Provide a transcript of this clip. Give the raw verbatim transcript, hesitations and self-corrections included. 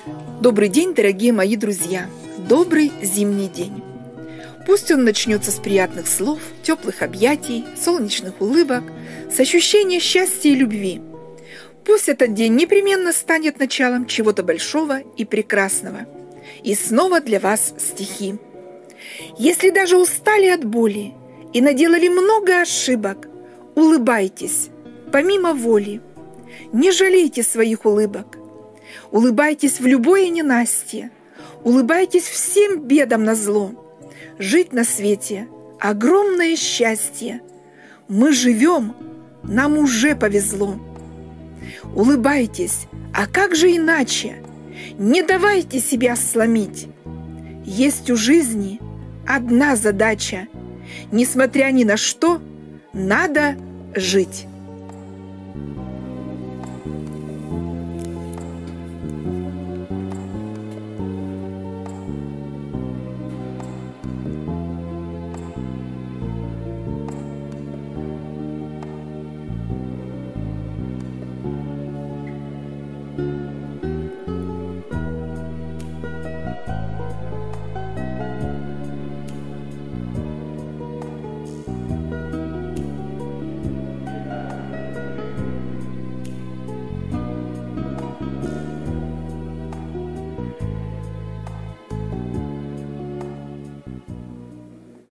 Добрый день, дорогие мои друзья! Добрый зимний день! Пусть он начнется с приятных слов, теплых объятий, солнечных улыбок, с ощущения счастья и любви. Пусть этот день непременно станет началом чего-то большого и прекрасного. И снова для вас стихи. Если даже устали от боли и наделали много ошибок, улыбайтесь, помимо воли. Не жалейте своих улыбок. Улыбайтесь в любое ненастье. Улыбайтесь всем бедам назло. Жить на свете — огромное счастье. Мы живем, нам уже повезло. Улыбайтесь, а как же иначе? Не давайте себя сломить. Есть у жизни одна задача. Несмотря ни на что, надо жить.